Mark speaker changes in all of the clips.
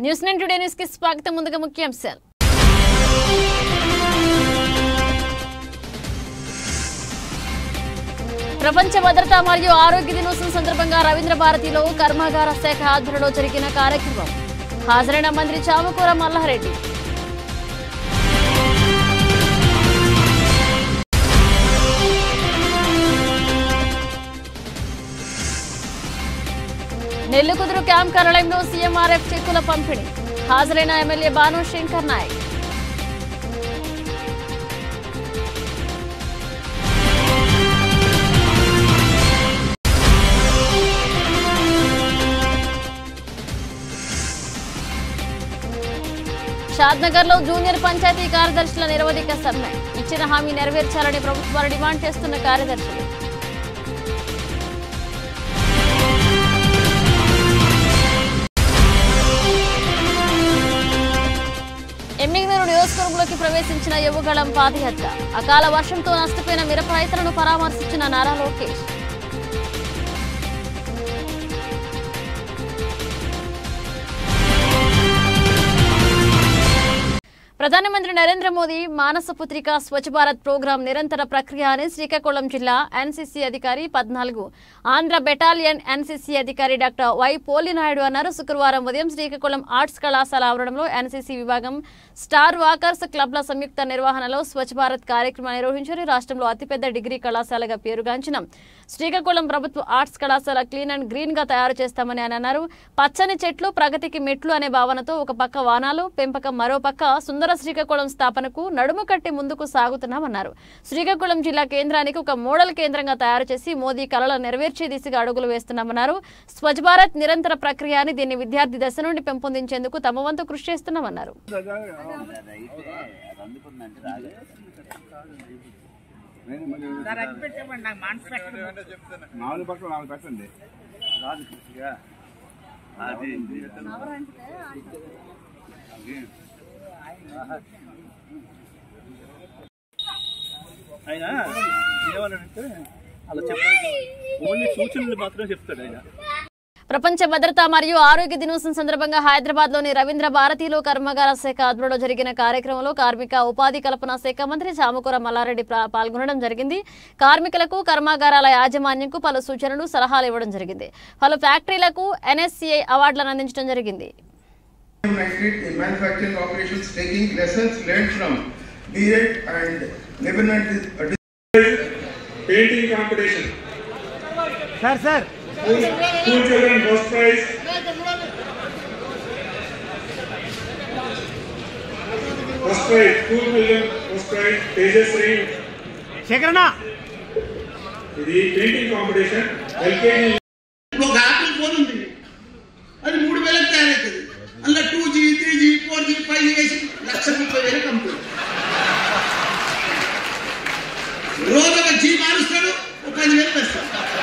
Speaker 1: News 9 today news కి స్వాగతం. ముందుగా ముఖ్యాంశాలు. ప్రపంచ భద్రత మరియు ఆరోగ్య దినోత్సవం సందర్భంగా రవీంద్ర భారతిలో కర్మాగార శాఖ ఆధ్వర్యంలో జరిగిన కార్యక్రమం. హాజరైన మంత్రి చామకూర మల్లారెడ్డి. నెల్లికుదురు క్యాంప్ కార్యాలయంలో సీఎంఆర్ఎఫ్ చెక్కుల పంపిణీ. హాజరైన ఎమ్మెల్యే బాను శంకర్ నాయక్. షాద్నగర్ లో జూనియర్ పంచాయతీ కార్యదర్శుల నిరవధిక సమ్మె. ఇచ్చిన హామీ నెరవేర్చాలని ప్రభుత్వాలు డిమాండ్ చేస్తున్న కార్యదర్శులు. ఎమ్మిగనూరు నియోజకవర్గంలోకి ప్రవేశించిన యువగళం పాదయాత్ర. అకాల వర్షంతో నష్టపోయిన మిరప రైతులను పరామర్శించిన నారా లోకేష్. ప్రధానమంత్రి నరేంద్ర మోదీ మానస పుత్రిక స్వచ్ఛ భారత్ ప్రోగ్రాం నిరంతర ప్రక్రియ అని శ్రీకాకుళం జిల్లా ఎన్సీసీ అధికారి 14 ఆంధ్ర బెటాలియన్ ఎన్సీసీ అధికారి డాక్టర్ వై పోలినాయుడు అన్నారు. శుక్రవారం ఉదయం శ్రీకాకుళం ఆర్ట్స్ కళాశాల ఆవరణంలో ఎన్సీసీ విభాగం స్టార్ వాకర్స్ క్లబ్ల సంయుక్త నిర్వహణలో స్వచ్ఛ భారత్ కార్యక్రమం నిర్వహించారు. రాష్ట్రంలో అతిపెద్ద డిగ్రీ కళాశాలగా పేరుగాంచిన శ్రీకాకుళం ప్రభుత్వ ఆర్ట్స్ కళాశాల క్లీన్ అండ్ గ్రీన్ గా తయారు చేస్తామని ఆయన అన్నారు. పచ్చని చెట్లు ప్రగతికి మెట్లు అనే భావనతో ఒక పక్క వానాలు పెంపకం, మరో పక్క సుందర శ్రీకాకుళం స్థాపనకు నడుము కట్టి ముందుకు సాగుతున్నామన్నారు. శ్రీకాకుళం జిల్లా కేంద్రానికి ఒక మోడల్ కేంద్రంగా తయారు చేసి మోదీ కలలు నెరవేర్చే దిశగా అడుగులు వేస్తున్నామన్నారు. స్వచ్ఛ భారత్ నిరంతర ప్రక్రియ అని దీన్ని విద్యార్థి దశ నుండి పెంపొందించేందుకు తమ వంతు కృషి చేస్తున్నామన్నారు.
Speaker 2: ఆయన ఏమన్నాడంటే అలా చెప్పాలి, ఓన్లీ సూచనలు మాత్రమే చెప్తాడు ఆయన.
Speaker 1: ప్రపంచ భద్రత మరియు ఆరోగ్య దినోత్సవం సందర్భంగా హైదరాబాద్ లోని రవీంద్ర భారతిలో కర్మాగార శాఖ ఆధ్వర్యంలో జరిగిన కార్యక్రమంలో కార్మిక ఉపాధి కల్పన శాఖ మంత్రి చామకూర మల్లారెడ్డి పాల్గొనడం జరిగింది. కార్మికులకు కర్మాగారాల యాజమాన్యంకు పలు సూచనలు, సలహాలు ఇవ్వడం జరిగింది. పలు ఫ్యాక్టరీలకు ఎన్ఎస్సీఐ అవార్డులను అందించడం జరిగింది.
Speaker 3: Manufacturing operations taking lessons learned from BEd and Lebanon
Speaker 4: painting competition.
Speaker 2: Sir.
Speaker 4: School children first prize. First prize. School children first prize. Tejasri.
Speaker 2: Shekarana.
Speaker 4: ఇది painting competition. LKG.
Speaker 3: ఒక యాపిల్ ఫోన్ ఉంది, అది 3000కి తయారవుతుంది. అందులో 2G 3G 4G 5G వేసి 1,30,000 company రోజు ఒక G మారుస్తాడు, ఒక 10,000 వేస్తాడు.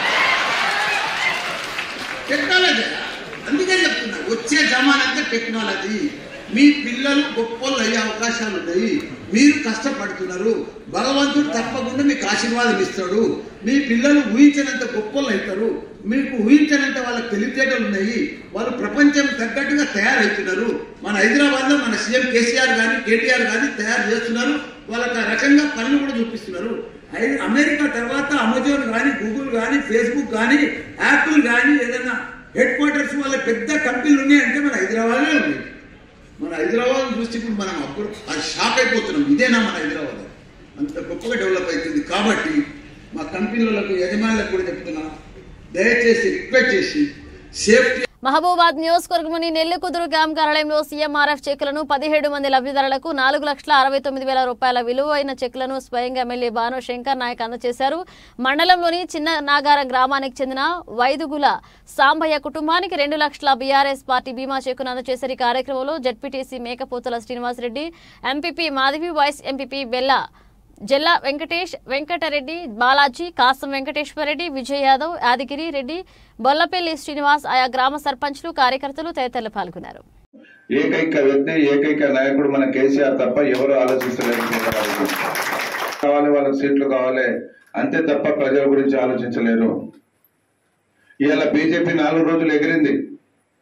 Speaker 3: టెక్నాలజీ అందుకని చెప్తున్నా, వచ్చే జమానంతా టెక్నాలజీ. మీ పిల్లలు గొప్పలు అయ్యే అవకాశాలు ఉన్నాయి. మీరు కష్టపడుతున్నారు, భగవంతుడు తప్పకుండా మీకు ఆశీర్వాదం ఇస్తాడు. మీ పిల్లలు ఊహించినంత గొప్పలు అవుతారు. మీకు ఊహించినంత వాళ్ళకి తెలివితేటలు ఉన్నాయి. వాళ్ళు ప్రపంచం తగ్గట్టుగా తయారవుతున్నారు. మన హైదరాబాద్లో మన సీఎం కేసీఆర్ కానీ కేటీఆర్ కానీ తయారు చేస్తున్నారు. వాళ్ళకి ఆ రకంగా పనులు కూడా చూపిస్తున్నారు. అమెరికా తర్వాత అమెజాన్ కానీ, గూగుల్ కానీ, ఫేస్బుక్ కానీ, యాపిల్ కానీ ఏదైనా హెడ్ క్వార్టర్స్ వాళ్ళ పెద్ద కంపెనీలు ఉన్నాయంటే మన హైదరాబాద్లో ఉన్నాయి. మన హైదరాబాద్ చూసి ఇప్పుడు మనం అప్పుడు షాక్ అయిపోతున్నాం. ఇదేనా మన హైదరాబాద్? అంత గొప్పగా డెవలప్ అవుతుంది. కాబట్టి మా కంపెనీలకు యజమానులకు కూడా చెప్తున్నా, దయచేసి రిక్వెస్ట్ చేసి సేఫ్టీ.
Speaker 1: మహబూబాద్ నియోజకవర్గంలోని నెల్లికుదురు క్యాంప్ కార్యాలయంలో సీఎంఆర్ఎఫ్ చెక్కులను 17 మంది లబ్ధిదారులకు 4,69,000 రూపాయల విలువైన చెక్కులను స్వయంగా ఎమ్మెల్యే బాను శంకర్ నాయక్ అందజేశారు. మండలంలోని చిన్న నాగారం గ్రామానికి చెందిన వైదుగుల సాంబయ్య కుటుంబానికి 2 లక్షల బీఆర్ఎస్ పార్టీ బీమా చెక్కును అందజేశారు. ఈ కార్యక్రమంలో ZPTC Mekapothula Srinivasreddy, MPP Madhavi, vice MPP Bella Jalla Venkatesh, Venkatareddy, Balaji, Kasam Venkateswarareddy, Vijay Yadav, Yadagiri Reddy, Bollapalli Srinivas, ఆయా గ్రామ సర్పంచ్లు, కార్యకర్తలు తదితరులు పాల్గొన్నారు.
Speaker 5: ఏకైక వ్యక్తి, ఏకైక నాయకుడు మన కేసీఆర్ తప్ప ఎవరు ఆలోచించలేదు. కావాలి, వాళ్ళకి సీట్లు కావాలి అంతే తప్ప ప్రజల గురించి ఆలోచించలేరు. ఇవాళ బీజేపీ 4 రోజులు ఎగిరింది.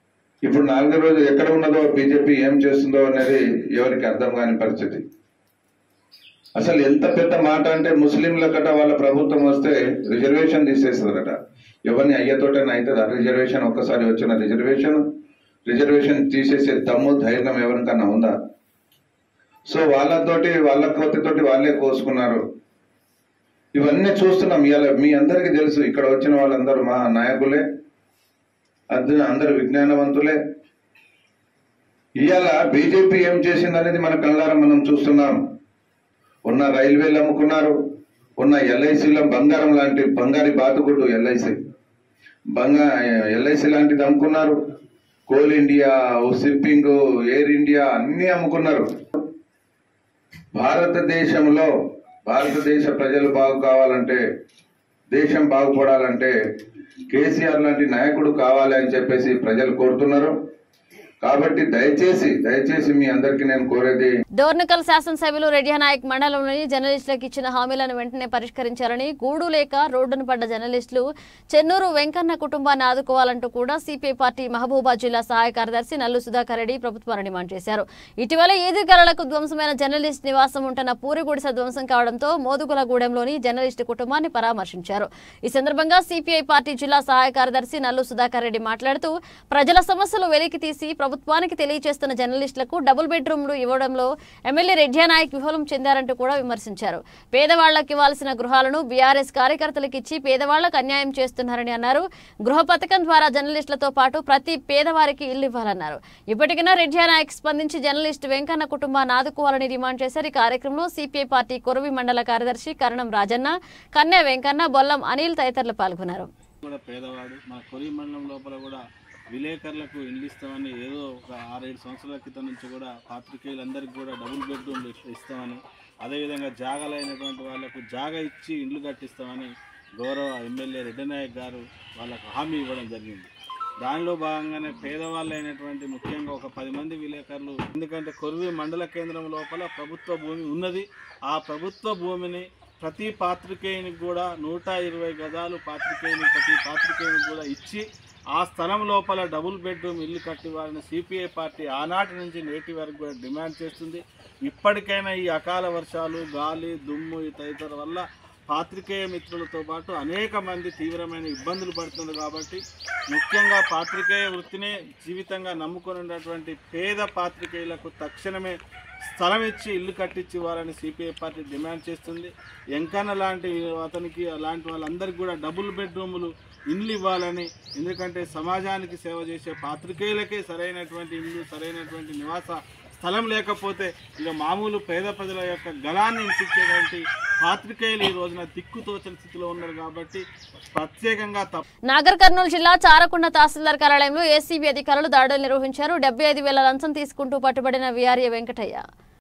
Speaker 5: ఇప్పుడు 4 రోజులు ఎక్కడ ఉన్నదో బీజేపీ ఏం చేస్తుందో అనేది ఎవరికి అర్థం కాని పరిస్థితి. అసలు ఎంత పెద్ద మాట అంటే ముస్లింల కట వాళ్ళ ప్రభుత్వం వస్తే రిజర్వేషన్ తీసేస్తుందట. ఎవరిని అయ్యతోటైనా అవుతుందా రిజర్వేషన్? ఒక్కసారి వచ్చిన రిజర్వేషన్ తీసేసే దమ్ము ధైర్యం ఎవరికన్నా ఉందా? సో వాళ్ళ కోతితోటి వాళ్ళే కోసుకున్నారు. ఇవన్నీ చూస్తున్నాం. ఇవాళ మీ అందరికీ తెలుసు, ఇక్కడ వచ్చిన వాళ్ళందరూ మా నాయకులే, అందరూ విజ్ఞానవంతులే. ఇవాళ బీజేపీ ఏం చేసింది అనేది మన కళ్ళారా మనం చూస్తున్నాం. ఉన్న రైల్వేలు అమ్ముకున్నారు, ఉన్న ఎల్ఐసిలో బంగారం లాంటి బంగారి బాతుగుడ్డు ఎల్ఐసి లాంటిది అమ్ముకున్నారు. Coal India, shipping, air India అన్ని అమ్ముకున్నారు. భారతదేశ ప్రజలు బాగు కావాలంటే, దేశం బాగుపడాలంటే కేసీఆర్ లాంటి నాయకుడు కావాలి అని చెప్పేసి ప్రజలు కోరుతున్నారు. కాబట్టి దయచేసి మీ అందరికీ నేను కోరేది,
Speaker 1: డోర్నకల్ శాసనసభ్యులు రెడ్డినాయక్ మండలంలోని జర్నలిస్టులకు ఇచ్చిన హామీలను వెంటనే పరిష్కరించాలని, గూడు లేక రోడ్డును పడ్డ జర్నలిస్టులు చెన్నూరు వెంకన్న కుటుంబాన్ని ఆదుకోవాలంటూ కూడా సిపిఐ పార్టీ మహబూబాబాద్ జిల్లా సహాయ కార్యదర్శి నల్లు సుధాకర్ రెడ్డి ప్రభుత్వాన్ని డిమాండ్ చేశారు. ఇటీవల ఈదుగాలకు ధ్వంసమైన జర్నలిస్ట్ నివాసం ఉంటున్న పూరి గుడిసె ధ్వంసం కావడంతో మోదుగులగూడెంలోని జర్నలిస్టు కుటుంబాన్ని పరామర్శించారు. ఈ సందర్భంగా సిపిఐ పార్టీ జిల్లా సహాయ కార్యదర్శి నల్లు సుధాకర్ రెడ్డి మాట్లాడుతూ, ప్రజల సమస్యలు వెలికి తీసి ప్రభుత్వానికి తెలియజేస్తున్న జర్నలిస్టులకు డబుల్ బెడ్రూమ్లు ఇవ్వడంలో ఎమ్మెల్యే రెడ్డినాయక్ విఫలం చెందారంటూ కూడా విమర్శించారు. పేదవాళ్లకు ఇవ్వాల్సిన గృహాలను బీఆర్ఎస్ కార్యకర్తలకు ఇచ్చి పేదవాళ్లకు అన్యాయం చేస్తున్నారని అన్నారు. గృహ పథకం ద్వారా జర్నలిస్టులతో పాటు ప్రతి పేదవారికి ఇల్లు ఇవ్వాలన్నారు. ఇప్పటికైనా రెడ్డినాయక్ స్పందించి జర్నలిస్టు వెంకన్న కుటుంబాన్ని ఆదుకోవాలని డిమాండ్ చేశారు. ఈ కార్యక్రమంలో సిపిఐ పార్టీ కొరవి మండల కార్యదర్శి కరణం రాజన్న, కన్య వెంకన్న, బొల్లం అనిల్ తదితరులు పాల్గొన్నారు.
Speaker 2: విలేకరులకు ఇండ్లు ఇస్తామని ఏదో ఒక 6-7 సంవత్సరాల క్రితం నుంచి కూడా పాత్రికేయులందరికీ కూడా డబుల్ బెడ్రూమ్లు ఇస్తామని, అదేవిధంగా జాగాలైనటువంటి వాళ్లకు జాగా ఇచ్చి ఇండ్లు కట్టిస్తామని గౌరవ ఎమ్మెల్యే రెడ్డినాయక్ గారు వాళ్ళకు హామీ ఇవ్వడం జరిగింది. దానిలో భాగంగానే పేదవాళ్ళు అయినటువంటి ముఖ్యంగా ఒక 10 మంది విలేకరులు, ఎందుకంటే కొర్వి మండల కేంద్రం లోపల ప్రభుత్వ భూమి ఉన్నది. ఆ ప్రభుత్వ భూమిని ప్రతి పాత్రికేయునికి కూడా 120 గజాలు ప్రతి పాత్రికేయునికి కూడా ఇచ్చి ఆ స్థలం లోపల డబుల్ బెడ్రూమ్ ఇల్లు కట్టివ్వాలని సిపిఐ పార్టీ ఆనాటి నుంచి నేటి వరకు కూడా డిమాండ్ చేస్తుంది. ఇప్పటికైనా ఈ అకాల వర్షాలు, గాలి, దుమ్ము తదితర వల్ల పాత్రికేయ మిత్రులతో పాటు అనేక మంది తీవ్రమైన ఇబ్బందులు పడుతున్నారు. కాబట్టి ముఖ్యంగా పాత్రికేయ వృత్తినే జీవితంగా నమ్ముకొని ఉన్నటువంటి పేద పాత్రికేయులకు తక్షణమే స్థలం ఇచ్చి ఇల్లు కట్టించి ఇవ్వాలని సిపిఐ పార్టీ డిమాండ్ చేస్తుంది. వెంకన్న లాంటి అతనికి అలాంటి వాళ్ళందరికీ కూడా డబుల్ బెడ్రూములు ఇల్లు ఇవ్వాలని, ఎందుకంటే సమాజానికి సేవ చేసే పాత్రికేయులకే సరైనటువంటి ఇల్లు, సరైనటువంటి నివాస స్థలం లేకపోతే ఇక మామూలు పేద ప్రజల యొక్క గళాన్ని వినిపించేటువంటి పాత్రికేయులు ఈ రోజున దిక్కుతోచని స్థితిలో ఉన్నారు. కాబట్టి ప్రత్యేకంగా
Speaker 1: నాగర్ కర్నూలు జిల్లా చారకొండ తహసీల్దార్ కార్యాలయంలో ఏసీబీ అధికారులు దాడులు నిర్వహించారు. 75,000 లంచం తీసుకుంటూ పట్టుబడిన వీఆర్ఏ వెంకటయ్య.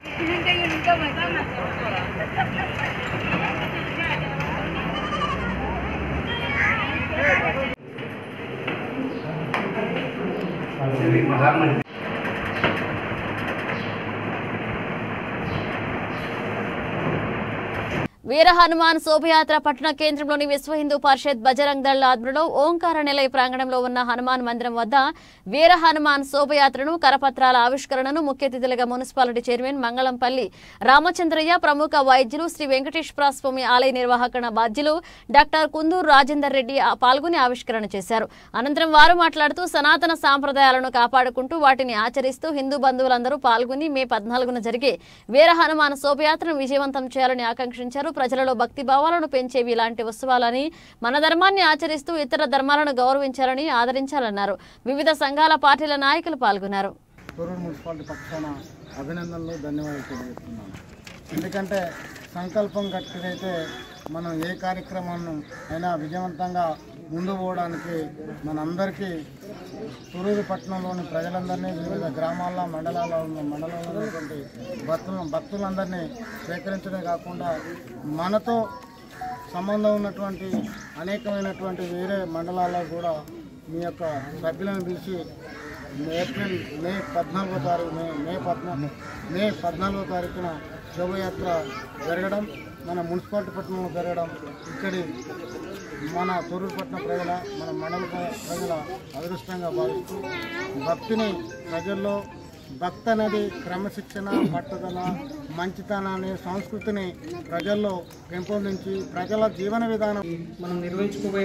Speaker 1: వీర హనుమాన్ శోభయాత్ర పట్టణ కేంద్రంలోని విశ్వ హిందూ పరిషత్ బజరంగ్ దళ్ ఆధ్వర్యంలో ఓంకార నిలయ ప్రాంగణంలో ఉన్న హనుమాన్ మందిరం వద్ద వీర హనుమాన్ శోభయాత్రను, కరపత్రాల ఆవిష్కరణను ముఖ్య అతిథులుగా మున్సిపాలిటీ చైర్మన్ మంగళంపల్లి రామచంద్రయ్య, ప్రముఖ వైద్యులు శ్రీ వెంకటేశ్వర స్వామి ఆలయ నిర్వాహక బాధ్యులు డాక్టర్ కుందూరు రాజేందర్ రెడ్డి పాల్గొని ఆవిష్కరణ చేశారు. అనంతరం వారు మాట్లాడుతూ సనాతన సాంప్రదాయాలను కాపాడుకుంటూ వాటిని ఆచరిస్తూ హిందూ బంధువులందరూ పాల్గొని మే 14న జరిగే వీర హనుమాన్ శోభయాత్రను విజయవంతం చేయాలని ఆకాంక్షించారు. ప్రజలలో భక్తి భావాలను పెంచేవి ఇలాంటి ఉత్సవాలని, మన ధర్మాన్ని ఆచరిస్తూ ఇతర ధర్మాలను గౌరవించాలని, ఆదరించాలన్నారు. వివిధ సంఘాల పార్టీల నాయకులు పాల్గొన్నారు.
Speaker 6: తొర్రూరు మున్సిపాలిటీ పక్షాన అభినందనలు, ధన్యవాదాలు తెలియజేస్తున్నాను. ఎందుకంటే సంకల్పం గట్టిదైతే మనం ఏ కార్యక్రమాన్ని అయినా విజయవంతంగా ముందు పోవడానికి మనందరికీ తొర్రూరు పట్టణంలోని ప్రజలందరినీ, వివిధ గ్రామాల్లో మండలాల్లో ఉన్నటువంటి భక్తులందరినీ స్వీకరించడమే కాకుండా మనతో సంబంధం ఉన్నటువంటి అనేకమైనటువంటి వేరే మండలాల్లో కూడా మీ యొక్క సభ్యులను పిలిచి మే 14వ తారీఖున శోభయాత్ర జరగడం మన మున్సిపాలిటీ పట్టణంలో జరగడం ఇక్కడి మన తొర్రూరుపట్నం ప్రజల మన మండల ప్రజల అదృష్టంగా భావిస్తూ భక్తిని ప్రజల్లో భక్తి అనేది క్రమశిక్షణ పట్టుదల మంచితనాన్ని సంస్కృతిని ప్రజల్లో పెంపొందించి ప్రజల జీవన విధానం
Speaker 7: మనం నిర్వహించుకోబోయే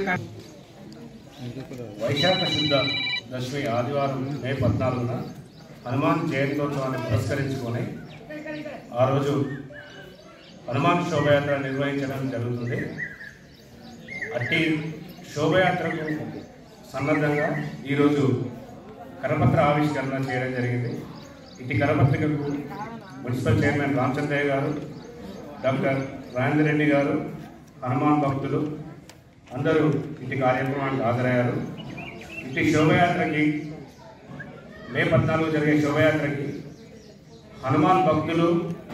Speaker 4: వైశాఖ శుద్ధ దశమి ఆదివారం మే 14న హనుమాన్ జయంతోత్సవాన్ని పురస్కరించుకొని ఆ రోజు హనుమాన్ శోభయాత్ర నిర్వహించడం జరుగుతుంది. అట్టి శోభయాత్రకు సన్నద్ధంగా ఈరోజు కరపత్ర ఆవిష్కరణ చేయడం జరిగింది. ఇటు కరపత్రికకు మున్సిపల్ చైర్మన్ రామచంద్రయ్య గారు, డాక్టర్ రాజేందర్ రెడ్డి గారు, హనుమాన్ భక్తులు అందరూ ఇటు కార్యక్రమానికి హాజరయ్యారు. ఇటు శోభయాత్రకి మే 14 జరిగే శోభయాత్రకి హనుమాన్ భక్తులు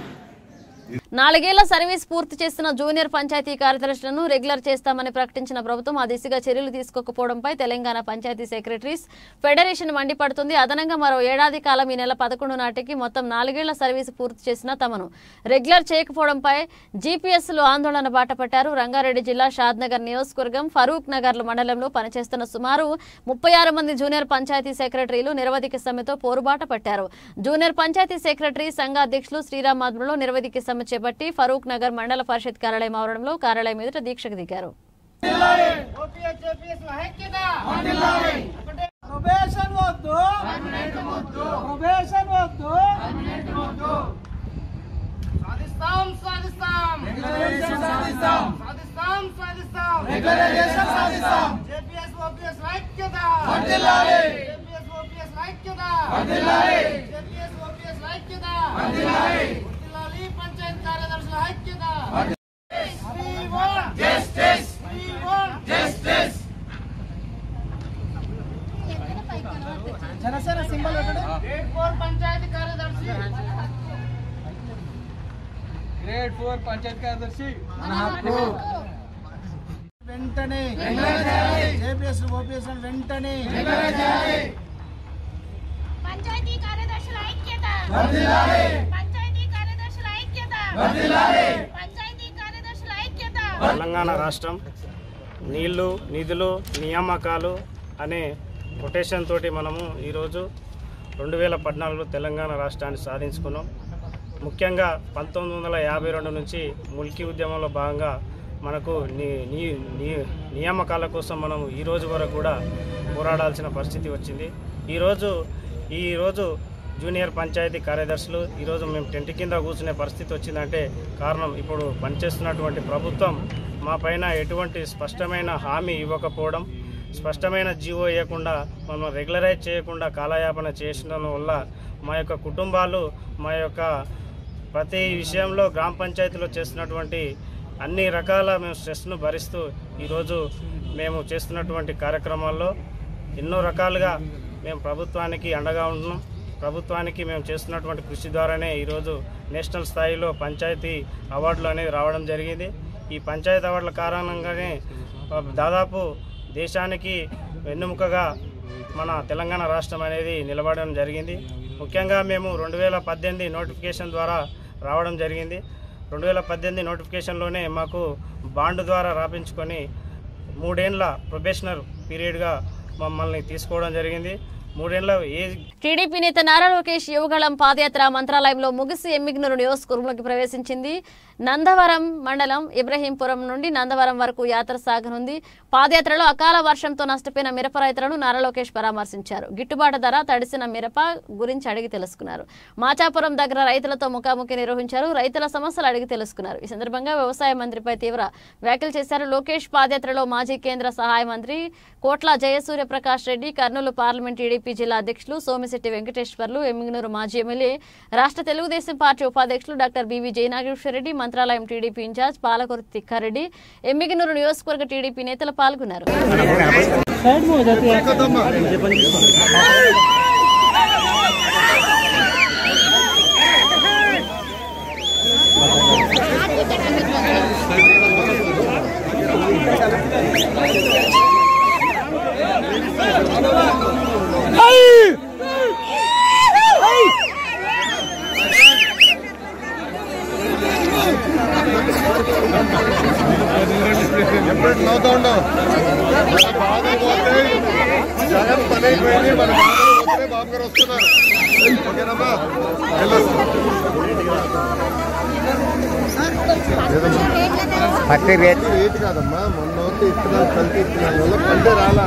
Speaker 1: 4 ఏళ్ల సర్వీస్ పూర్తి చేసిన జూనియర్ పంచాయతీ కార్యదర్శులను రెగ్యులర్ చేస్తామని ప్రకటించిన ప్రభుత్వం ఆ దిశగా చర్యలు తీసుకోకపోవడంపై తెలంగాణ పంచాయతీ సెక్రటరీస్ ఫెడరేషన్ మండిపడుతుంది. అదనంగా మరో ఏడాది కాలం ఈ నెల 11 నాటికి మొత్తం 4 ఏళ్ల సర్వీస్ పూర్తి చేసిన తమను రెగ్యులర్ చేయకపోవడంపై జీపీఎస్లు ఆందోళన బాటపట్టారు. రంగారెడ్డి జిల్లా షాద్నగర్ నియోజకవర్గం ఫరూక్ నగర్ మండలంలో పనిచేస్తున్న సుమారు 36 మంది జూనియర్ పంచాయతీ సెక్రటరీలు నిరవధిక సమ్మెతో పోరుబాట పట్టారు. జూనియర్ పంచాయతీ సెక్రటరీ సంఘ అధ్యక్షులు శ్రీరామ్ ఆధ్వర్యంలో నిరవధిక సమ్మె చేపట్టి ఫరూక్ నగర్ మండల పరిషత్ కార్యాలయం ఆవరణంలో కార్యాలయం ఎదుట దీక్షకు దిగారు.
Speaker 8: పంచాయత్ కార్యదర్శుల ఐక్యత. We want justice. We want justice. Janasena symbol grade 4 panchayat కార్యదర్శి. గ్రేడ్ 4 పంచాయతీ కార్యదర్శి వెంటనే జేపీఎస్ ఓపీఎస్ వెంటనే పంచాయతీ కార్యదర్శుల ఐక్యత.
Speaker 9: తెలంగాణ రాష్ట్రం నీళ్లు, నిధులు, నియామకాలు అనే కొటేషన్ తోటి మనము ఈరోజు 2014లో తెలంగాణ రాష్ట్రాన్ని సాధించుకున్నాం. ముఖ్యంగా 1952 నుంచి ముల్కీ ఉద్యమంలో భాగంగా మనకు నియామకాల కోసం మనం ఈరోజు వరకు కూడా పోరాడాల్సిన పరిస్థితి వచ్చింది. ఈరోజు జూనియర్ పంచాయతీ కార్యదర్శులు ఈరోజు మేము టెంట్ కింద కూర్చునే పరిస్థితి వచ్చిందంటే కారణం ఇప్పుడు పనిచేస్తున్నటువంటి ప్రభుత్వం మా పైన ఎటువంటి స్పష్టమైన హామీ ఇవ్వకపోవడం, స్పష్టమైన జీవో ఇవ్వకుండా మనం రెగ్యులరైజ్ చేయకుండా కాలయాపన చేసిన వల్ల మా యొక్క కుటుంబాలు మా యొక్క ప్రతి విషయంలో గ్రామ పంచాయతీలో చేస్తున్నటువంటి అన్ని రకాల మేము స్ట్రెస్ను భరిస్తూ ఈరోజు మేము చేస్తున్నటువంటి కార్యక్రమాల్లో ఎన్నో రకాలుగా మేము ప్రభుత్వానికి అండగా ఉంటున్నాం. ప్రభుత్వానికి మేము చేస్తున్నటువంటి కృషి ద్వారానే ఈరోజు నేషనల్ స్థాయిలో పంచాయతీ అవార్డులు అనేవి రావడం జరిగింది. ఈ పంచాయతీ అవార్డుల కారణంగానే దాదాపు దేశానికి వెన్నెముకగా మన తెలంగాణ రాష్ట్రం అనేది నిలబడడం జరిగింది. ముఖ్యంగా మేము 2018 నోటిఫికేషన్ ద్వారా రావడం జరిగింది. 2018 నోటిఫికేషన్లోనే మాకు బాండ్ ద్వారా రాపించుకొని 3 ఏళ్ల ప్రొబేషనర్ పీరియడ్గా మమ్మల్ని తీసుకోవడం జరిగింది.
Speaker 1: టీడీపీ నేత నారా లోకేష్ యువగళం పాదయాత్ర మంత్రాలయంలో ముగిసి ఎమ్మిగనూరు నియోజకవర్గంలోకి ప్రవేశించింది. నందవరం మండలం ఇబ్రహీంపురం నుండి నందవరం వరకు యాత్ర సాగనుంది. పాదయాత్రలో అకాల వర్షంతో నష్టపోయిన మిరప రైతులను నారా లోకేష్ పరామర్శించారు. గిట్టుబాటు ధర, తడిసిన మిరప గురించి అడిగి తెలుసుకున్నారు. మాచాపురం దగ్గర రైతులతో ముఖాముఖి నిర్వహించారు. రైతుల సమస్యలు అడిగి తెలుసుకున్నారు. ఈ సందర్భంగా వ్యవసాయ మంత్రిపై తీవ్ర వ్యాఖ్యలు చేశారు. లోకేష్ పాదయాత్రలో మాజీ కేంద్ర సహాయ మంత్రి కోట్ల జయసూర్యప్రకాష్ రెడ్డి, కర్నూలు పార్లమెంట్ టీడీపీ జిల్లా అధ్యక్షులు సోమిశెట్టి వెంకటేశ్వర్లు, ఎమ్మిగనూరు మాజీ ఎమ్మెల్యే రాష్ట్ర తెలుగుదేశం పార్టీ ఉపాధ్యక్షులు doctor BV Jayanageswarareddy, Mantralayam TDP in charge Palakuru Tikkareddy, Emmiganur నియోజకవర్గ టీడీపీ నేతలు పాల్గొన్నారు.
Speaker 7: ఎప్పుడు నవ్వుతా ఉండవు. మన బాధ పోతే జగన్ పని అయిపోయింది. మన బాధ పోతే బాబు గారు వస్తున్నారు. ఓకేనమ్మా రేట్ కాదమ్మా. మొన్న వస్తే ఇస్తున్నారు, కల్తీ ఇస్తున్నారు వల్ల పంటే రాలా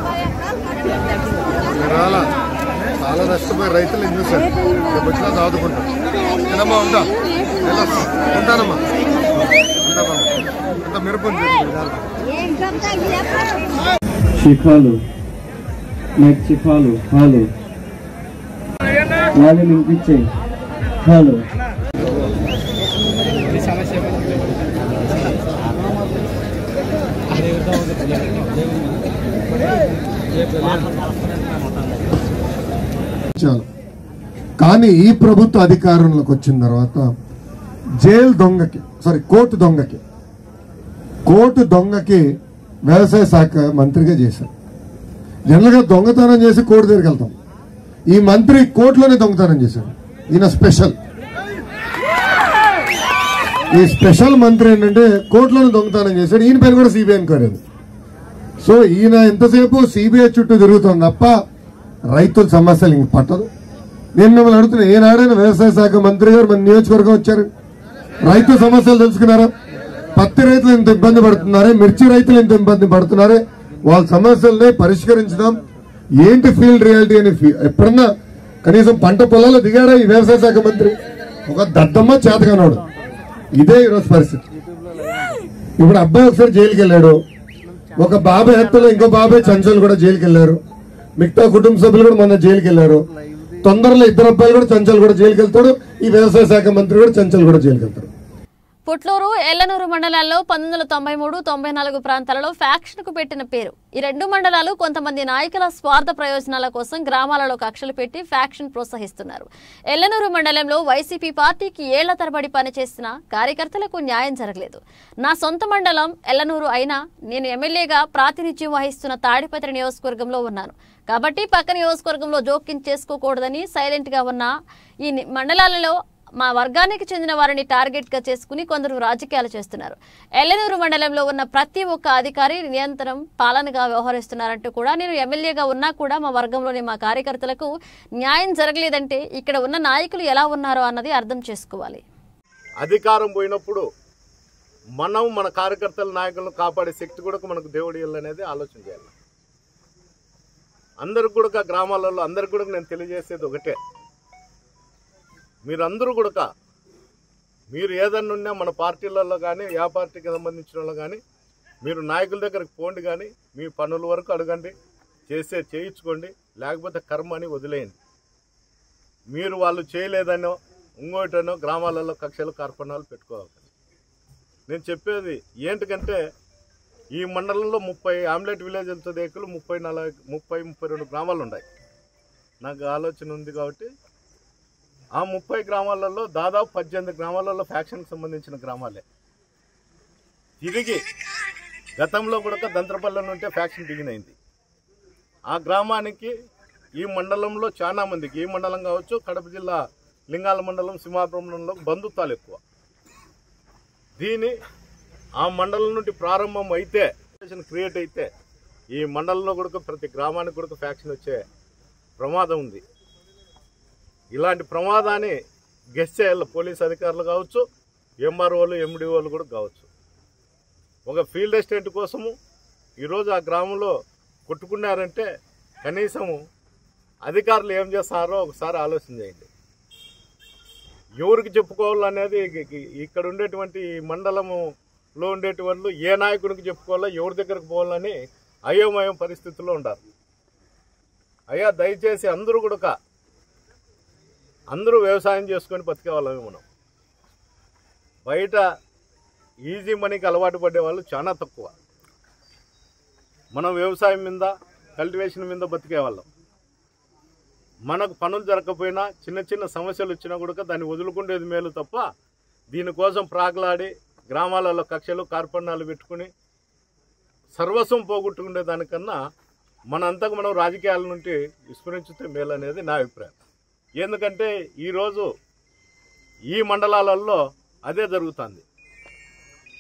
Speaker 7: చాలా నష్టపోయి రైతులు ఏం చూసారు. రేపు వచ్చినా చదువుకుంటాం. ఓకేనమ్మా ఉంటానమ్మా అంత మిరప
Speaker 10: శిఖాలు నెక్స్ట్ శిఖాలు హాలు వాళ్ళు వినిపించే హాలు
Speaker 7: కానీ ఈ ప్రభుత్వ అధికారంలోకి వచ్చిన తర్వాత జైలు దొంగకి కోర్టు దొంగకి వ్యవసాయ శాఖ మంత్రిగా చేశారు. జనరల్గా దొంగతనం చేసి కోర్టు దగ్గరికి వెళ్తాం. ఈ మంత్రి కోర్టులోనే దొంగతనం చేశాడు. ఈయన స్పెషల్. ఈ స్పెషల్ మంత్రి ఏంటంటే కోర్టులోనే దొంగతనం చేశాడు. ఈయన పేరు కూడా సిబిఐ ఎంక్వైరీ. సో ఈయన ఎంతసేపు సిబిఐ చుట్టూ తిరుగుతుంది తప్ప రైతుల సమస్యలు ఇంక పట్టదు. నేను మిమ్మల్ని అడుగుతున్నా, ఏనాడైనా వ్యవసాయ శాఖ మంత్రి గారు మన నియోజకవర్గం వచ్చారు? రైతు సమస్యలు తెలుసుకున్నారా? పత్తి రైతులు ఎంత ఇబ్బంది పడుతున్నారే, మిర్చి రైతులు ఎంత ఇబ్బంది పడుతున్నారే, వాళ్ళ సమస్యల్ని పరిష్కరించడం ఏంటి ఫీల్డ్ రియాలిటీ అని ఎప్పుడన్నా కనీసం పంట పొలాల్లో దిగాడా ఈ వ్యవసాయ శాఖ మంత్రి? ఒక దద్దమ్మ చేతగానోడు. ఇదే ఈరోజు పరిస్థితి. ఇప్పుడు అబ్బాయి ఒకసారి జైలుకి వెళ్ళాడు. ఒక బాబాయ్ హత్యలో ఇంకో బాబాయ్ చంచల్ కూడా జైలుకి వెళ్ళారు. మిగతా కుటుంబ సభ్యులు కూడా మొన్న జైలుకి వెళ్ళారు. తొందరలో ఇద్దరు అబ్బాయిలు కూడా చంచల్ కూడా జైలుకి వెళ్తాడు. ఈ వ్యవసాయ శాఖ మంత్రి కూడా చంచల్ కూడా జైలుకి వెళ్తాడు.
Speaker 1: పుట్లూరు, ఎల్లనూరు మండలాల్లో 1993, 94 ప్రాంతాలలో ఫ్యాక్షన్ కు పెట్టిన పేరు. ఈ రెండు మండలాలు కొంతమంది నాయకుల స్వార్థ ప్రయోజనాల కోసం గ్రామాలలో కక్షలు పెట్టి ఫ్యాక్షన్ ప్రోత్సహిస్తున్నారు. ఎల్లనూరు మండలంలో వైసీపీ పార్టీకి ఏళ్ల తరబడి పనిచేసిన కార్యకర్తలకు న్యాయం జరగలేదు. నా సొంత మండలం ఎల్లనూరు అయినా నేను ఎమ్మెల్యేగా ప్రాతినిధ్యం వహిస్తున్న తాడిపత్రి నియోజకవర్గంలో ఉన్నాను కాబట్టి పక్క నియోజకవర్గంలో జోక్యం చేసుకోకూడదని సైలెంట్ గా ఉన్న ఈ మండలాలలో మా వర్గానికి చెందిన వారిని టార్గెట్ గా చేసుకుని కొందరు రాజకీయాలు చేస్తున్నారు. ఎల్లనూరు మండలంలో ఉన్న ప్రతి ఒక్క అధికారి నిరంతరం పాలనగా వ్యవహరిస్తున్నారంటూ కూడా నేను ఎమ్మెల్యేగా ఉన్నా కూడా మా వర్గంలోని మా కార్యకర్తలకు న్యాయం జరగలేదంటే ఇక్కడ ఉన్న నాయకులు ఎలా ఉన్నారో అన్నది అర్థం చేసుకోవాలి.
Speaker 11: అధికారం పోయినప్పుడు మనం మన కార్యకర్తల నాయకులను కాపాడే శక్తి కూడా మనకు దేవుడి అనేది ఆలోచన చేయాలి. అందరికి కూడా గ్రామాలలో అందరికి కూడా నేను తెలియజేసేది ఒకటే, మీరందరూ కూడా మీరు ఏదన్నా ఉన్నా మన పార్టీలలో కానీ ఏ పార్టీకి సంబంధించిన వాళ్ళు కానీ మీరు నాయకుల దగ్గరకు పోండి, కానీ మీ పనుల వరకు అడగండి, చేయించుకోండి, లేకపోతే కర్మ అని వదిలేయండి. మీరు వాళ్ళు చేయలేదనో ఇంకోటనో గ్రామాలలో కక్షలు కార్పణాలు పెట్టుకోవాలి. నేను చెప్పేది ఏంటికంటే ఈ మండలంలో 30 ఆమ్లెట్ విలేజ్లతో దేకులు 32 గ్రామాలు ఉన్నాయి. నాకు ఆలోచన ఉంది కాబట్టి ఆ 30 గ్రామాలలో దాదాపు 18 గ్రామాలలో ఫ్యాక్షన్కి సంబంధించిన గ్రామాలే. తిరిగి గతంలో కూడా దంత్రపల్లె నుంటే ఫ్యాక్షన్ దిగినైంది. ఆ గ్రామానికి ఈ మండలంలో చాలా మందికి, ఈ మండలం కావచ్చు, కడప జిల్లా లింగాల మండలం, సింహాపురం మండలంలో బంధుత్వాలు ఎక్కువ. దీని ఆ మండలం నుండి ప్రారంభం అయితే క్రియేట్ అయితే ఈ మండలంలో కూడా ప్రతి గ్రామానికి కూడా ఫ్యాక్షన్ వచ్చే ప్రమాదం ఉంది. ఇలాంటి ప్రమాదాన్ని గెస్ట్ చేయాలి పోలీస్ అధికారులు కావచ్చు, ఎంఆర్ఓలు, ఎండిఓలు కూడా కావచ్చు. ఒక ఫీల్డ్ అసిస్టెంట్ కోసము ఈరోజు ఆ గ్రామంలో కొట్టుకున్నారంటే కనీసము అధికారులు ఏం చేస్తారో ఒకసారి ఆలోచన చేయండి. ఎవరికి చెప్పుకోవాలనేది ఇక్కడ ఉండేటువంటి మండలములో ఉండేటువంటి ఏ నాయకుడికి చెప్పుకోవాలో, ఎవరి దగ్గరకు పోవాలని అయోమయం పరిస్థితుల్లో ఉండాలి. అయ్యా దయచేసి అందరూ వ్యవసాయం చేసుకొని బతికే వాళ్ళమే. మనం బయట ఈజీ మనీకి అలవాటు పడే వాళ్ళు చాలా తక్కువ. మనం వ్యవసాయం మీద, కల్టివేషన్ మీద బతికే వాళ్ళం. మనకు పనులు జరగకపోయినా చిన్న చిన్న సమస్యలు వచ్చినా కూడా దాన్ని వదులుకుండేది మేలు తప్ప దీనికోసం ప్రాగ్లాడి గ్రామాలలో కక్షలు కార్పణ్యాలు పెట్టుకుని సర్వస్వం పోగొట్టుకునే దానికన్నా మనంతకు మనం రాజకీయాల నుండి విస్మరించితే మేలు అనేది నా అభిప్రాయం. ఎందుకంటే ఈరోజు ఈ మండలాలలో అదే జరుగుతుంది.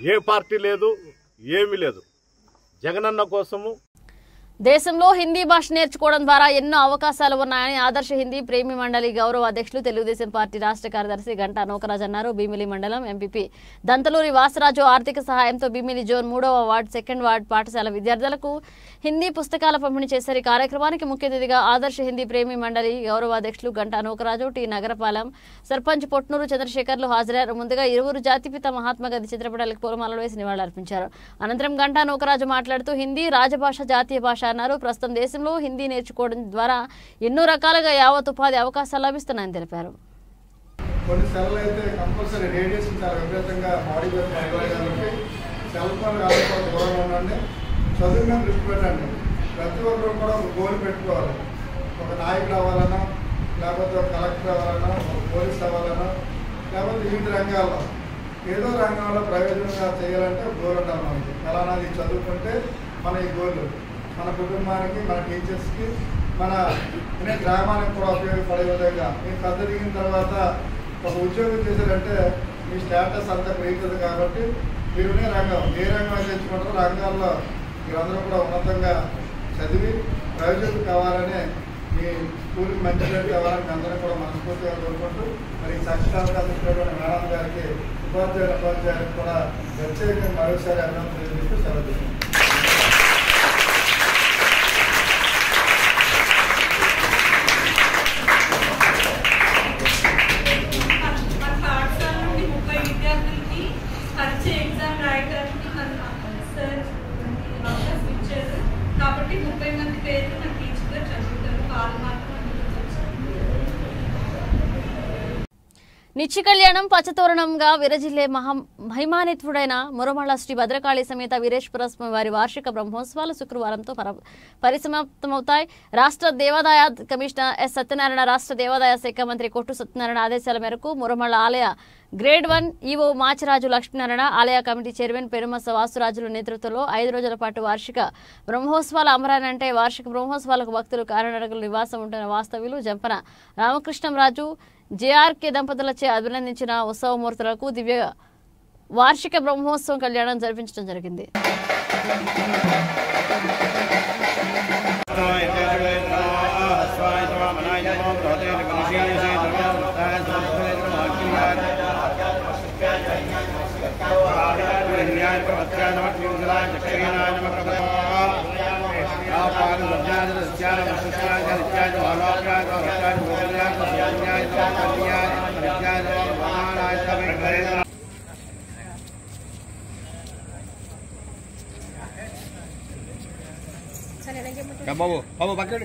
Speaker 11: ఏ పార్టీ లేదు, ఏమీ లేదు. జగనన్న కోసము
Speaker 1: దేశంలో హిందీ భాష నేర్చుకోవడం ద్వారా ఎన్నో అవకాశాలు ఉన్నాయని ఆదర్శ హిందీ ప్రేమి మండలి గౌరవ అధ్యక్షులు తెలుగుదేశం పార్టీ రాష్ట్ర కార్యదర్శి గంటా నూకరాజ్ అన్నారు. భీమిలి మండలం ఎంపీపీ దంతలూరి వాసరాజు ఆర్థిక సహాయంతో భీమిలి జోన్ 3వ వార్డు 2nd వార్డు పాఠశాల విద్యార్థులకు హిందీ పుస్తకాల పంపిణీ చేశారు. ఈ కార్యక్రమానికి ముఖ్య అతిథిగా ఆదర్శ హిందీ ప్రేమి మండలి గౌరవ అధ్యక్షులు గంటా నూకరాజు, టి నగరపాలెం సర్పంచ్ పొట్నూరు చంద్రశేఖర్లు హాజరయ్యారు. ముందుగా ఇరువురు జాతిపిత మహాత్మాగాంధీ చిత్రపటాలకు పూలమాలలు వేసి నివాళులర్పించారు. అనంతరం గంటా నూకరాజు మాట్లాడుతూ హిందీ రాజభాష, జాతీయ భాష అన్నారు. ప్రస్తుతం దేశంలో హిందీ నేర్చుకోవడం ద్వారా ఎన్నో రకాలుగా యావత్ ఉపాధి అవకాశాలు లభిస్తున్నాయని తెలిపారు.
Speaker 6: కొన్ని సెల్లు అయితే కంపల్సరీ రేడియేషన్ చాలా విపరీతంగా బాడీ కాబట్టి సెల్ ఫోన్ కాకుండా దూరంగా ఉండండి. చదువు మీద దృష్టి పెట్టండి. ప్రతి ఒక్కరు కూడా ఒక గోల్ పెట్టుకోవాలి. ఒక నాయకుడు అవ్వాలనో, లేకపోతే ఒక కలెక్టర్ అవ్వాలనో, ఒక పోలీస్ అవ్వాలనో, లేకపోతే వివిధ రంగాల్లో ఏదో రంగంలో ప్రయోజనంగా చేయాలంటే ఒక గోల్ ఉండాలి మనకి. ఫలానాది చదువుకుంటే మన ఈ గోల్ మన కుటుంబానికి, మన టీచర్స్కి, మన గ్రామానికి కూడా ఉపయోగపడే విధంగా మీరు పెద్ద దిగిన తర్వాత ఒక ఉద్యోగం చేశారంటే మీ స్టేటస్ అంతా పెరుగుతుంది. కాబట్టి మీరునే రంగం ఏ రంగం అయితే ఎంచుకుంటారో రంగాల్లో మీరందరూ కూడా ఉన్నతంగా చదివి ప్రయోజనం కావాలని, మీ స్కూల్కి మంచి పేరు కావాలని అందరూ కూడా మనస్ఫూర్తిగా కోరుకుంటూ మరి సక్సెస్ అవకాశం ఇచ్చినటువంటి మేడం గారికి, ఉపాధ్యాయులకు కూడా ప్రత్యేకంగా మరోసారి అభినందనలు తెలియజేస్తూ సెలవు తీసుకుంటాం.
Speaker 12: కాబట్టి 30 మంది పేర్లు నా టీచర్గా చదువుతారు. వాళ్ళు మాత్రం
Speaker 1: నిత్య కళ్యాణం పచ్చతోరణంగా విరజిల్లే మహిమాన్వితుడైన మురమళ్ళ శ్రీ భద్రకాళి సమేత వీరేశ్వర స్వామి వారి వార్షిక బ్రహ్మోత్సవాలు శుక్రవారంతో పరిసమాప్తమవుతాయి. రాష్ట్ర దేవాదాయ కమిషనర్ ఎస్ సత్యనారాయణ, రాష్ట్ర దేవాదాయ శాఖ మంత్రి కొట్టు సత్యనారాయణ ఆదేశాల మేరకు మురమళ్ళ ఆలయ గ్రేడ్ 1 ఈవో మాచిరాజు లక్ష్మీనారాయణ, ఆలయ కమిటీ చైర్మన్ పెరుమస వాసురాజుల నేతృత్వంలో 5 రోజుల పాటు వార్షిక బ్రహ్మోత్సవాలు అమరానంటే వార్షిక బ్రహ్మోత్సవాలకు భక్తులు కారణనగర్లో నివాసం ఉంటున్న వాస్తవ్యులు జంపన రామకృష్ణంరాజు, జేఆర్కే దంపతులచే అభినందించిన ఉత్సవమూర్తులకు దివ్య వార్షిక బ్రహ్మోత్సవం కళ్యాణం జరిపించడం జరిగింది.
Speaker 13: బాబు బాబు పక్కన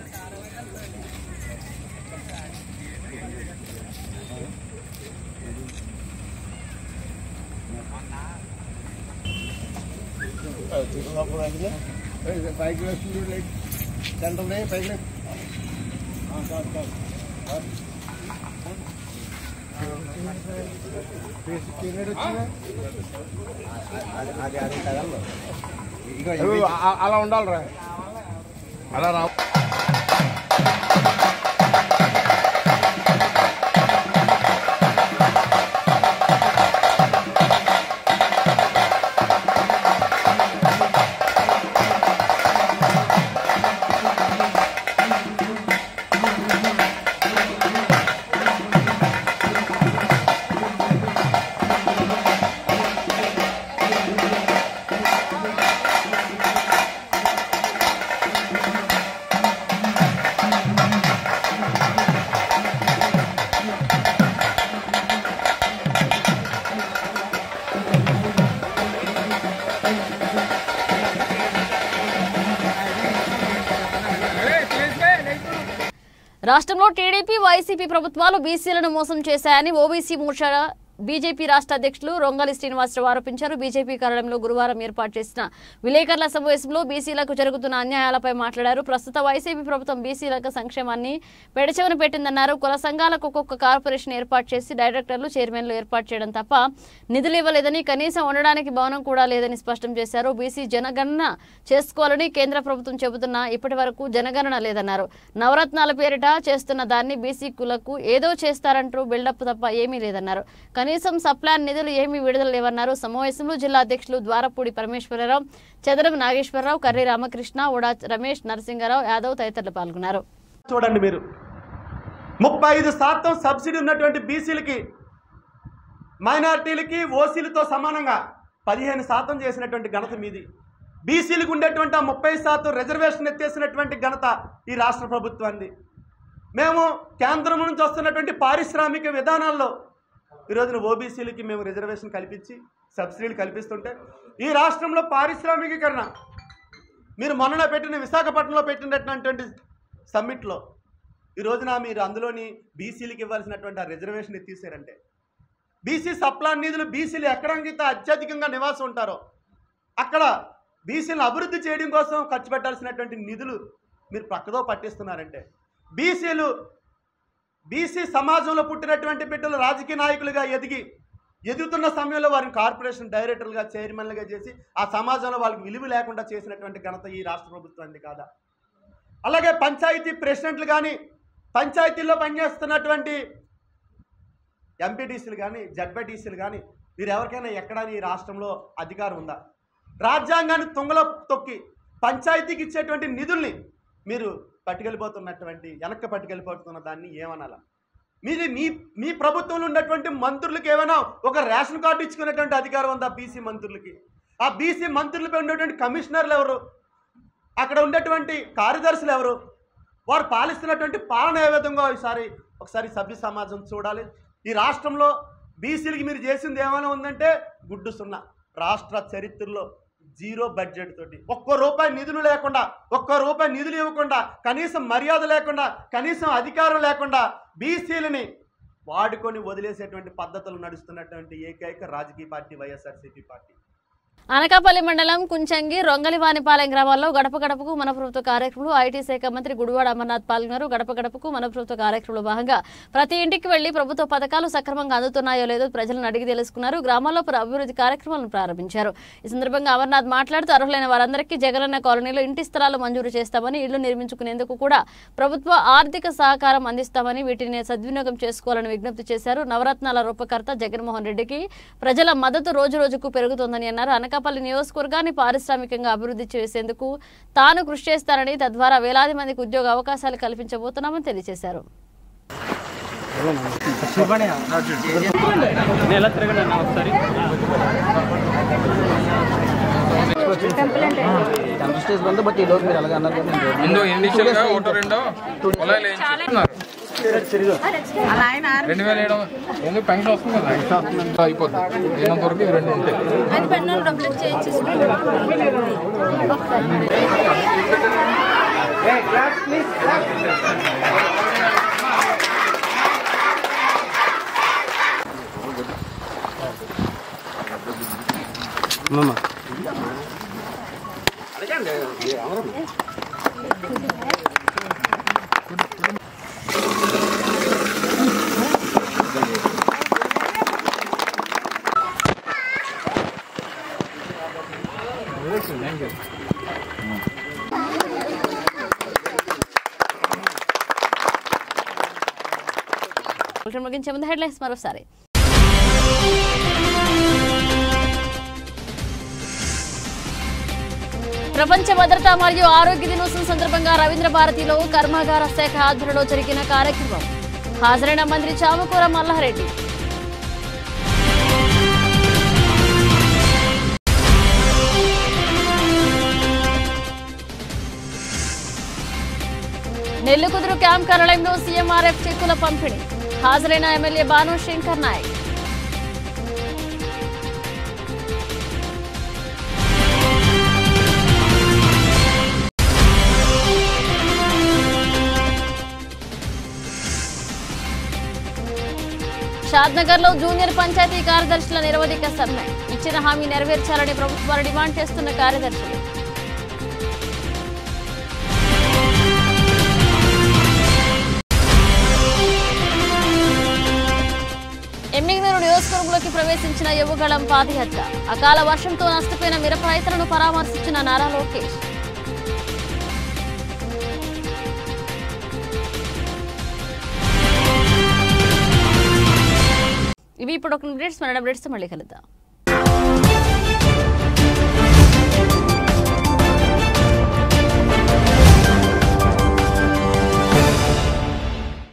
Speaker 13: పైకి వేస్తుంది సెంటర్ పైకి అలా ఉండాలిరా, అలా రా. రాష్ట్రంలో టీడీపీ, వైసీపీ ప్రభుత్వాలు బీసీలను మోసం చేశాయని ఓబీసీ మోర్చా బీజేపీ రాష్ట్ర అధ్యక్షులు రొంగలి శ్రీనివాసరావు ఆరోపించారు. బీజేపీ కార్యాలయంలో గురువారం ఏర్పాటు చేసిన విలేకరుల సమావేశంలో బీసీలకు జరుగుతున్న అన్యాయాలపై మాట్లాడారు. ప్రస్తుత వైసీపీ ప్రభుత్వం బీసీలకు సంక్షేమాన్ని పెడచెవిన పెట్టిందన్నారు. కుల సంఘాలకు ఒక్కొక్క కార్పొరేషన్ ఏర్పాటు చేసి డైరెక్టర్లు, చైర్మన్లు ఏర్పాటు చేయడం తప్ప నిధులు ఇవ్వలేదని, కనీసం ఉండడానికి భవనం కూడా లేదని స్పష్టం చేశారు. బీసీ జనగణన చేసుకోవాలని కేంద్ర ప్రభుత్వం చెబుతున్నా ఇప్పటి వరకు జనగణన లేదన్నారు. నవరత్నాల పేరిట చేస్తున్న దాన్ని బీసీ కులకు ఏదో చేస్తారంటూ బిల్డప్ తప్ప ఏమీ లేదన్నారు.
Speaker 1: కనీసం సప్లాన్ నిధులు ఏమీ విడుదల లేవన్నారు. సమావేశంలో జిల్లా అధ్యక్షులు ద్వారపూడి పరమేశ్వరరావు, చదరం నాగేశ్వరరావు, కర్రి రామకృష్ణ, ఉడా రమేష్, నరసింగరావు యాదవ్ తదితరులు పాల్గొన్నారు.
Speaker 14: చూడండి, మీరు 35% సబ్సిడీ ఉన్నటువంటి బీసీలకి, మైనార్టీలకి, ఓసీలతో సమానంగా 15% చేసినటువంటి ఘనత మీది. బీసీలకు ఉండేటువంటి ఆ 30% రిజర్వేషన్ ఎత్తేసినటువంటి ఘనత ఈ రాష్ట్ర ప్రభుత్వాన్ని. మేము కేంద్రం నుంచి వస్తున్నటువంటి పారిశ్రామిక విధానాల్లో ఈరోజున ఓబీసీలకి మేము రిజర్వేషన్ కల్పించి సబ్సిడీలు కల్పిస్తుంటే ఈ రాష్ట్రంలో పారిశ్రామికీకరణ మీరు మొన్న పెట్టిన విశాఖపట్నంలో పెట్టినటువంటి సమ్మిట్లో ఈ రోజున మీరు అందులోని బీసీలకు ఇవ్వాల్సినటువంటి ఆ రిజర్వేషన్ ఎత్తేసారంటే బీసీ సప్లాన్ నిధులు బీసీలు ఎక్కడైతే అత్యధికంగా నివాసం ఉంటారో అక్కడ బీసీలను అభివృద్ధి చేయడం కోసం ఖర్చు పెట్టాల్సినటువంటి నిధులు మీరు పక్కదో పట్టిస్తున్నారంటే బీసీ సమాజంలో పుట్టినటువంటి బిడ్డలు రాజకీయ నాయకులుగా ఎదుగుతున్న సమయంలో వారిని కార్పొరేషన్ డైరెక్టర్లుగా, చైర్మన్లుగా చేసి ఆ సమాజంలో వాళ్ళకి విలువ లేకుండా చేసినటువంటి ఘనత ఈ రాష్ట్ర ప్రభుత్వానికి కాదా? అలాగే పంచాయతీ ప్రెసిడెంట్లు కానీ, పంచాయతీల్లో పనిచేస్తున్నటువంటి ఎంపీటీసీలు కానీ, జడ్పీటీసీలు కానీ వీరు ఎవరికైనా ఎక్కడా ఈ రాష్ట్రంలో అధికారం ఉందా? రాజ్యాంగాన్ని తుంగలో తొక్కి పంచాయతీకి ఇచ్చేటువంటి నిధుల్ని మీరు వెనక్కి పట్టుకెళ్ళిపోతున్న దాన్ని ఏమనాలా? మీ ప్రభుత్వంలో ఉన్నటువంటి మంత్రులకి ఏమైనా ఒక రేషన్ కార్డు ఇచ్చుకునేటువంటి అధికారం ఉందా బీసీ మంత్రులకి? ఆ బీసీ మంత్రులపై ఉన్నటువంటి కమిషనర్లు ఎవరు? అక్కడ ఉండేటువంటి కార్యదర్శులు ఎవరు? వారు పాలిస్తున్నటువంటి పాలన ఏ విధంగా ఒకసారి సభ్య సమాజం చూడాలి. ఈ రాష్ట్రంలో బీసీలకి మీరు చేసింది ఏమైనా ఉందంటే గుడ్డు సున్నా. రాష్ట్ర చరిత్రలో జీరో బడ్జెట్ తోటి ₹1 నిధులు లేకుండా, ₹1 నిధులు ఇవ్వకుండా, కనీసం మర్యాద లేకుండా, కనీసం అధికారం లేకుండా బీసీలని వాడుకొని వదిలేసేటువంటి పద్ధతులు నడుస్తున్నటువంటి ఏకైక రాజకీయ పార్టీ వైఎస్ఆర్సీపీ పార్టీ.
Speaker 1: అనకాపల్లి మండలం కుంచంగి, రొంగలివానిపాలెం గ్రామాల్లో గడప గడపకు మన ప్రభుత్వ కార్యక్రమంలో ఐటీ శాఖ మంత్రి గుడివాడ అమర్నాథ్ పాల్గొన్నారు. గడప గడపకు మన ప్రభుత్వ కార్యక్రమంలో భాగంగా ప్రతి ఇంటికి వెళ్లి ప్రభుత్వ పథకాలు సక్రమంగా అందుతున్నాయో లేదో ప్రజలను అడిగి తెలుసుకున్నారు. గ్రామాల్లో అభివృద్ధి కార్యక్రమాలను ప్రారంభించారు. ఈ సందర్భంగా అమర్నాథ్ మాట్లాడుతూ అర్హులైన వారందరికీ జగనన్న కాలనీలో ఇంటి స్థలాలు మంజూరు చేస్తామని, ఇళ్లు నిర్మించుకునేందుకు కూడా ప్రభుత్వ ఆర్థిక సహకారం అందిస్తామని, వీటిని సద్వినియోగం చేసుకోవాలని విజ్ఞప్తి చేశారు. నవరత్నాల రూపకర్త జగన్మోహన్ రెడ్డికి ప్రజల మద్దతు రోజు రోజుకు పెరుగుతోందని అన్నారు. అనకాపల్లి నియోజకవర్గాన్ని పారిశ్రామికంగా అభివృద్ధి చేసేందుకు తాను కృషి చేస్తానని, తద్వారా వేలాది మందికి ఉద్యోగ అవకాశాలు కల్పించబోతున్నామని తెలియజేశారు.
Speaker 15: పెన్షన్ వస్తుంది కదా అయిపోతుంది. వరకు ఇవి 2 ఉంటాయి.
Speaker 1: ముగించే ముందు హెడ్లైన్స్ మరోసారి. ప్రపంచ భద్రత మరియు ఆరోగ్య దినోత్సవం సందర్భంగా రవీంద్ర భారతిలో కర్మాగార శాఖ ఆధ్వర్యంలో జరిగిన కార్యక్రమం. హాజరైన మంత్రి చామకూర మల్లారెడ్డి. నెల్లికుదురు క్యాంప్ కార్యాలయంలో సీఎంఆర్ఎఫ్ చెక్కుల పంపిణీ. హాజరైన ఎమ్మెల్యే బాను శంకర్ నాయక్. షాద్నగర్లో జూనియర్ పంచాయతీ కార్యదర్శుల నిరవధిక సమ్మె. ఇచ్చిన హామీ నెరవేర్చాలని ప్రభుత్వాలు డిమాండ్ చేస్తున్న కార్యదర్శులు. ఎమ్మిగనూరు నియోజకవర్గంలోకి ప్రవేశించిన యువగళం పాదయాత్ర. అకాల వర్షంతో నష్టపోయిన మిరప రైతులను పరామర్శించిన నారా లోకేష్. ఇవి ఇప్పుడు ఒక అప్డేట్స్, మన అప్డేట్స్ మళ్ళీ కలుద్దాం.